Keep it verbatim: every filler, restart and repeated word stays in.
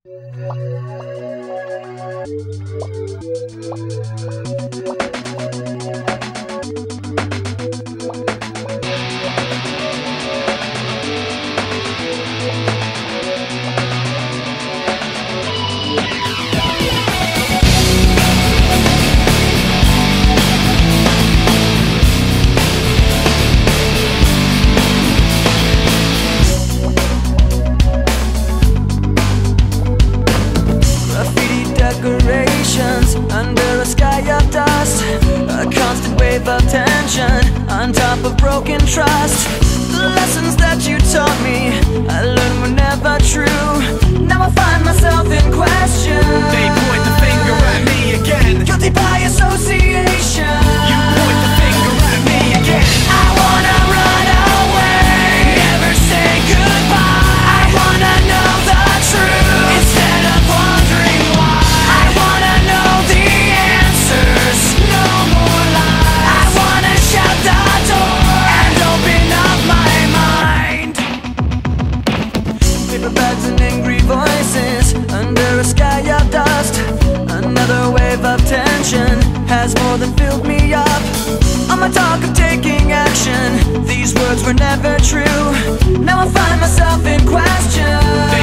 Decorations under a sky of dust, a constant wave of tension on top of broken trust. The lessons that you taught me, I learned were never true. Now I find myself in question. They point the finger at me again. Guilty by association. You point the finger at me again. I wanna run away, never say goodbye. I wanna know the truth instead of wondering why. I wanna know the answers, no more lies. I wanna shut the door and open up my mind. Paper bags and angry voices under a sky of dust. Another wave of tension has more than filled me up. On my talk of taking action, these words were never true. Now I find myself in question. They